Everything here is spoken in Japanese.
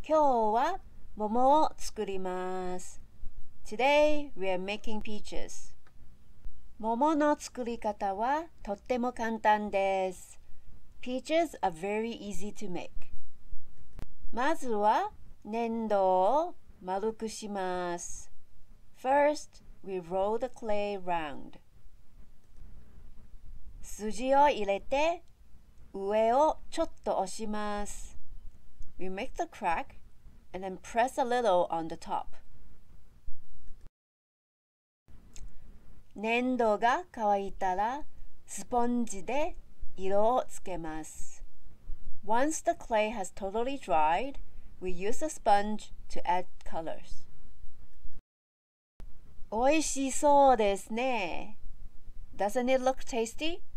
今日は桃を作ります。Today we are making peaches. 桃の作り方はとっても簡単です。Peaches are very easy to make. まずは粘土を丸くします。First, we roll the clay round. 筋を入れて上をちょっと押します。We make the crack and then press a little on the top. 粘土が乾いたらスポンジで色をつけます。Once the clay has totally dried, we use a sponge to add colors. おいしそうですね。Doesn't it look tasty?